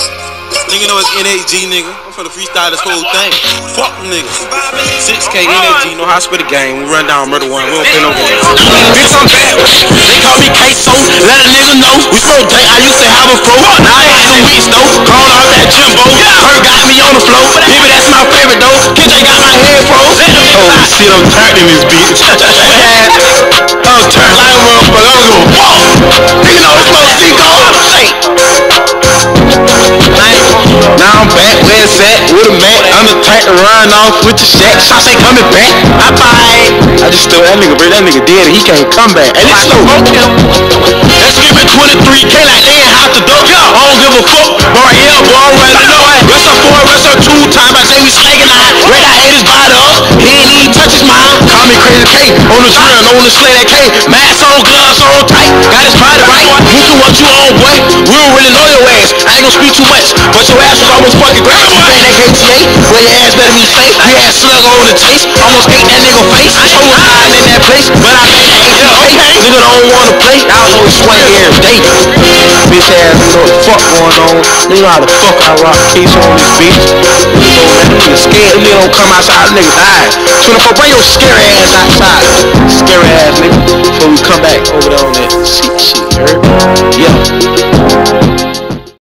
Nigga know it's NAG, nigga. I'm finna freestyle this whole thing. Fuck them niggas. 6K NAG, know how I spit a game. We run down Murder One, we don't play no games. Bitch, I'm bad. They call me Queso. Let a nigga know. We smoke dank, I used to have a fro. Now I had some weeks though. Crawling off that Jimbo. Her got me on the floor. Baby, that's my favorite though. Bitch, I got my head froze. Holy shit, I'm turned in this bitch. I'm turned like a motherfucker. I'm gonna go, whoa. Nigga know it's supposed to see gold. Now I'm back where it's at with a Mac. I'm the type to run off with the shack. Shots ain't coming back. I just stole that nigga, bro. That nigga dead and he can't come back. And it's slow. Let's give it 23K like they ain't have to duck. I don't give a fuck. Boy, yeah, boy, I'm ready to know it. Rest up 4, rest up 2 times. I say we snaking out. Red eye haters bite up. He ain't even touch his mind. Call me Crazy K. On the drill, on the slay that K. Mask on, gloves on tight. Got his body right. You do what you on, boy. We don't really know your ass. I ain't gonna speak too much. But your ass was almost fucking great. You paying that KTA. Well, your ass better be safe. You had slug on the taste. Almost ate that nigga face. I was hiding in that place. But I made that okay. Nigga don't wanna play. I was always swing every day. Bitch ass, you know what the fuck going on. You know how the fuck I rock case on this bitch. You know that nigga scared. Nigga don't come outside. Nigga die. 24, bring your scary ass outside. Scary ass nigga. Before we come back over there on that shit, you heard? Yeah.